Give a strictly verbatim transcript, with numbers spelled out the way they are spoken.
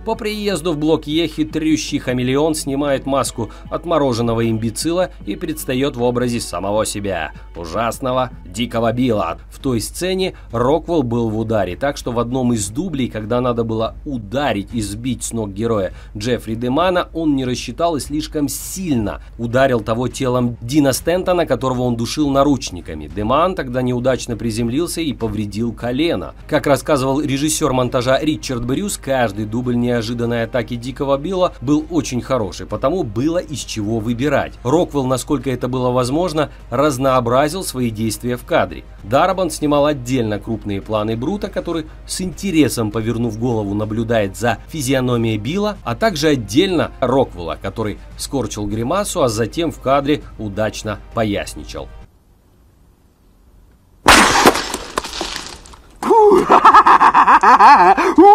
По приезду в блок Е хитрющий хамелеон снимает маску отмороженного имбецила и предстает в образе самого себя, ужасного Дикого Билла. В той сцене Роквелл был в ударе, так что в одном из дублей, когда надо было ударить и сбить с ног героя Джеффри Демана, он не рассчитал и слишком сильно ударил того телом Дина Стентона, которого он душил наручниками. Деман тогда неудачно приземлился и повредил колено. Как рассказывал режиссер монтажа Ричард Брюс, каждый дубль неожиданной атаки Дикого Билла был очень хороший, потому было из чего выбирать. Роквелл, насколько это было возможно, разнообразил свои действия в кадре. Дарабонт снимал отдельно крупные планы Брута, который с интересом, повернув голову, наблюдает за физиономией Билла, а также отдельно Роквелла, который скорчил гримасу, а затем в кадре удачно поясничал. Ooh!